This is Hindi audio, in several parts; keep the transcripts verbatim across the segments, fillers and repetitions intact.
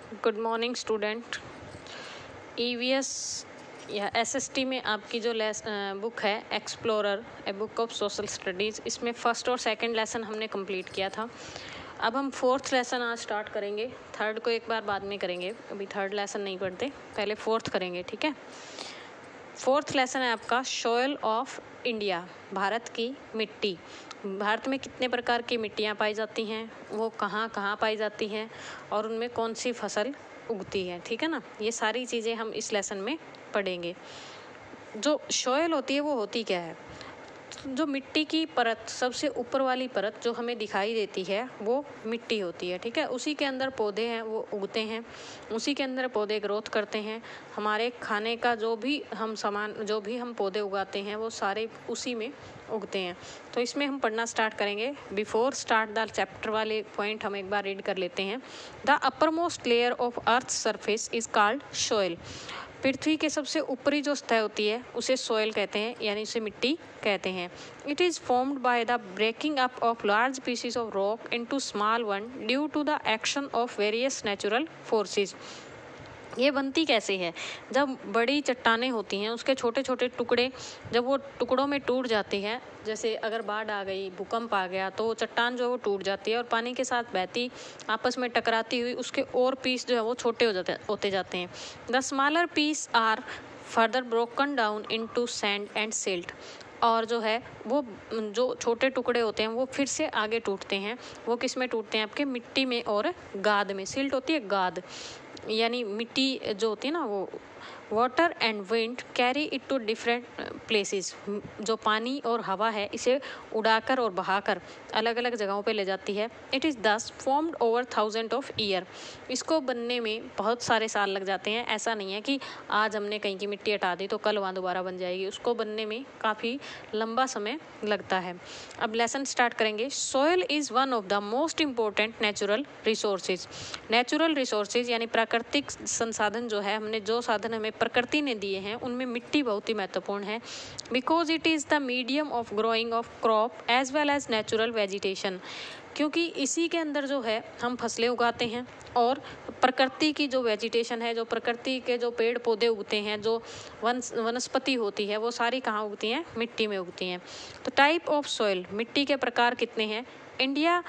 Good morning student. ईवीएस या एसएसटी में आपकी जो बुक है explorer a book of social studies, इसमें फ़र्स्ट और सेकंड लेसन हमने कंप्लीट किया था। अब हम फोर्थ लेसन आज स्टार्ट करेंगे। थर्ड को एक बार बाद में करेंगे, अभी थर्ड लेसन नहीं पढ़ते, पहले फोर्थ करेंगे, ठीक है। फोर्थ लेसन है आपका सॉइल ऑफ इंडिया, भारत की मिट्टी। भारत में कितने प्रकार की मिट्टियाँ पाई जाती हैं, वो कहाँ कहाँ पाई जाती हैं और उनमें कौन सी फसल उगती है, ठीक है ना। ये सारी चीज़ें हम इस लेसन में पढ़ेंगे। जो सॉइल होती है वो होती क्या है? जो मिट्टी की परत, सबसे ऊपर वाली परत जो हमें दिखाई देती है वो मिट्टी होती है, ठीक है। उसी के अंदर पौधे हैं वो उगते हैं, उसी के अंदर पौधे ग्रोथ करते हैं। हमारे खाने का जो भी हम सामान, जो भी हम पौधे उगाते हैं वो सारे उसी में उगते हैं। तो इसमें हम पढ़ना स्टार्ट करेंगे। बिफोर स्टार्ट द चैप्टर वाले पॉइंट हम एक बार रीड कर लेते हैं। The upper most layer of earth surface is called soil. पृथ्वी के सबसे ऊपरी जो सतह होती है उसे सॉइल कहते हैं, यानी उसे मिट्टी कहते हैं। It is formed by the breaking up of large pieces of rock into small one due to the action of various natural forces. ये बनती कैसे है? जब बड़ी चट्टानें होती हैं उसके छोटे छोटे टुकड़े, जब वो टुकड़ों में टूट जाती हैं, जैसे अगर बाढ़ आ गई, भूकंप आ गया, तो चट्टान जो है वो टूट जाती है और पानी के साथ बहती आपस में टकराती हुई उसके और पीस जो है वो छोटे हो जाते होते जाते हैं। The smaller piece are further broken down into sand and silt. और जो है वो जो छोटे टुकड़े होते हैं वो फिर से आगे टूटते हैं। वो किस में टूटते हैं? आपके मिट्टी में और गाद में। सिल्ट होती है गाद, यानी मिट्टी जो होती है ना वो। Water and wind carry it to different places. जो पानी और हवा है इसे उड़ाकर और बहाकर अलग अलग जगहों पे ले जाती है। It is thus formed over thousand of year. इसको बनने में बहुत सारे साल लग जाते हैं। ऐसा नहीं है कि आज हमने कहीं की मिट्टी हटा दी तो कल वहाँ दोबारा बन जाएगी। उसको बनने में काफ़ी लंबा समय लगता है। अब लेसन स्टार्ट करेंगे। Soil is one of the most important natural resources. Natural resources यानी प्राकृतिक संसाधन जो है, हमने जो साधन हमें प्रकृति ने दिए हैं उनमें मिट्टी बहुत ही महत्वपूर्ण है। Because it is the medium of growing of crop as well as natural vegetation. क्योंकि इसी के अंदर जो है हम फसलें उगाते हैं और प्रकृति की जो वेजिटेशन है, जो प्रकृति के जो पेड़ पौधे उगते हैं, जो वन वनस्पति होती है, वो सारी कहाँ उगती हैं? मिट्टी में उगती हैं। तो टाइप ऑफ सॉइल, मिट्टी के प्रकार कितने हैं? India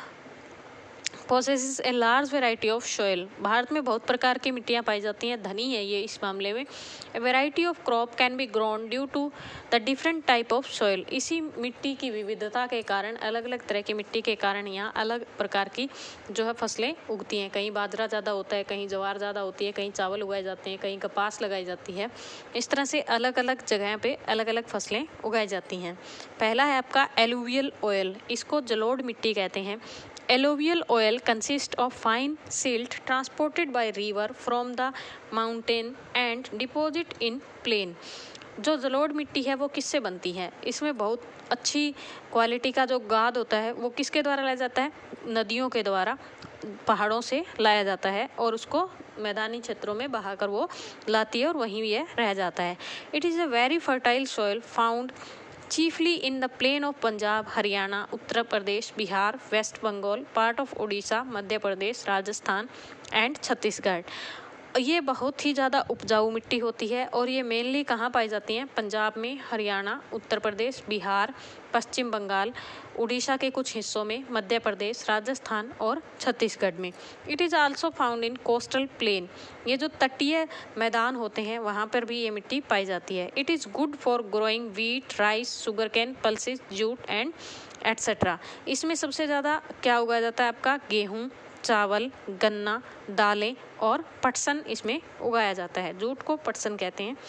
possesses a large variety of soil। भारत में बहुत प्रकार की मिट्टियाँ पाई जाती हैं, धनी है ये इस मामले में। A variety of crop can be grown due to the different type of soil। इसी मिट्टी की विविधता के कारण, अलग अलग तरह की मिट्टी के कारण यहाँ अलग प्रकार की जो है फसलें उगती हैं। कहीं बाजरा ज़्यादा होता है, कहीं ज्वार ज़्यादा होती है, कहीं चावल उगाए जाते हैं, कहीं कपास लगाई जाती है। इस तरह से अलग अलग जगह पे अलग अलग फसलें उगाई जाती हैं। पहला है आपका एलुवियल ऑयल। इसको जलोढ़ मिट्टी कहते हैं। Alluvial oil consists of fine silt transported by river from the mountain and deposit in plain। जो जलोढ़ मिट्टी है वो किससे बनती है? इसमें बहुत अच्छी क्वालिटी का जो गाद होता है वो किसके द्वारा लाया जाता है? नदियों के द्वारा, पहाड़ों से लाया जाता है और उसको मैदानी क्षेत्रों में बहाकर वो लाती है और वहीं ये रह जाता है। It is a very fertile soil found chiefly in the plain of Punjab, Haryana, Uttar Pradesh, Bihar, west Bengal, part of Orissa, Madhya Pradesh, Rajasthan and Chhattisgarh. ये बहुत ही ज़्यादा उपजाऊ मिट्टी होती है और ये मेनली कहाँ पाई जाती हैं? पंजाब में, हरियाणा, उत्तर प्रदेश, बिहार, पश्चिम बंगाल, उड़ीसा के कुछ हिस्सों में, मध्य प्रदेश, राजस्थान और छत्तीसगढ़ में। It is also found in coastal plain. ये जो तटीय मैदान होते हैं वहाँ पर भी ये मिट्टी पाई जाती है। It is good for growing wheat, rice, sugar cane, pulses, jute and etcetera. इसमें सबसे ज़्यादा क्या उगाया जाता है? आपका गेहूँ, चावल, गन्ना, दालें और पटसन इसमें उगाया जाता है। जूट को पटसन कहते हैं।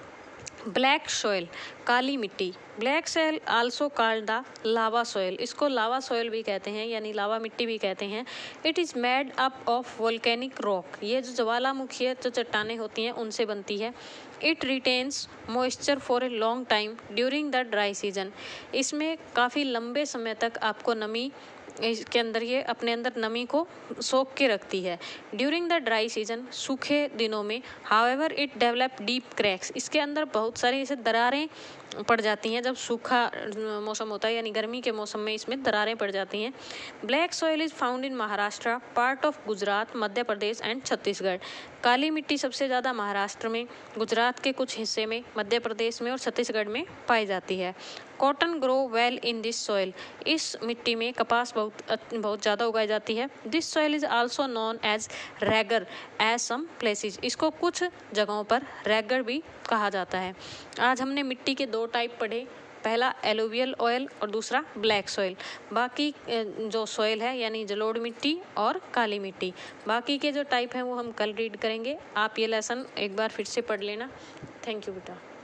ब्लैक सॉइल, काली मिट्टी। Black soil also called the lava soil. इसको लावा सॉइल भी कहते हैं, यानी लावा मिट्टी भी कहते हैं। It is made up of volcanic rock. ये जो ज्वालामुखी जो चट्टानें होती हैं उनसे बनती है। It retains moisture for a long time during the dry season. इसमें काफ़ी लंबे समय तक आपको नमी इसके अंदर ये अपने अंदर नमी को सोख के रखती है। ड्यूरिंग द ड्राई सीजन, सूखे दिनों में, however it develop deep cracks, इसके अंदर बहुत सारी ऐसे दरारें पड़ जाती हैं। जब सूखा मौसम होता है यानी गर्मी के मौसम में इसमें दरारें पड़ जाती हैं। Black soil is found in Maharashtra, part of Gujarat, Madhya Pradesh and Chhattisgarh. काली मिट्टी सबसे ज़्यादा महाराष्ट्र में, गुजरात के कुछ हिस्से में, मध्य प्रदेश में और छत्तीसगढ़ में पाई जाती है। Cotton grow well in this soil, इस मिट्टी में कपास बहुत बहुत ज़्यादा उगाई जाती है। This soil is also known as regur as some places, इसको कुछ जगहों पर रैगर भी कहा जाता है। आज हमने मिट्टी के दो टाइप पढ़े, पहला एलुवियल ऑयल और दूसरा ब्लैक सॉइल। बाकी जो सॉइल है यानी जलोढ़ मिट्टी और काली मिट्टी, बाकी के जो टाइप हैं वो हम कल रीड करेंगे। आप ये लेसन एक बार फिर से पढ़ लेना। थैंक यू बेटा।